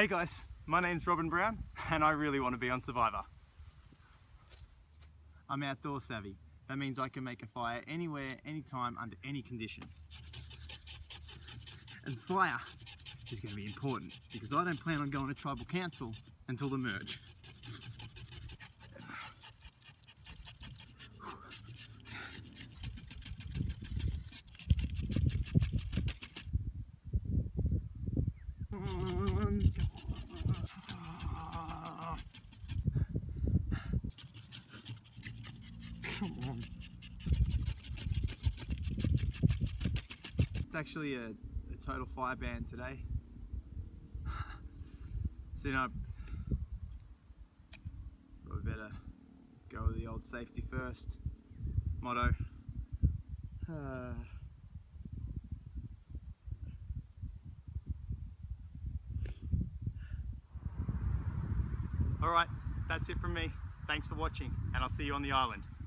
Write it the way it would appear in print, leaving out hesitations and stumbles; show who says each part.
Speaker 1: Hey guys, my name's Robin Brown and I really want to be on Survivor. I'm outdoor savvy. That means I can make a fire anywhere, anytime, under any condition. And fire is going to be important because I don't plan on going to tribal council until the merge. Come on. It's actually a total fire ban today. So you know, probably better go with the old safety first motto. Alright, that's it from me. Thanks for watching and I'll see you on the island.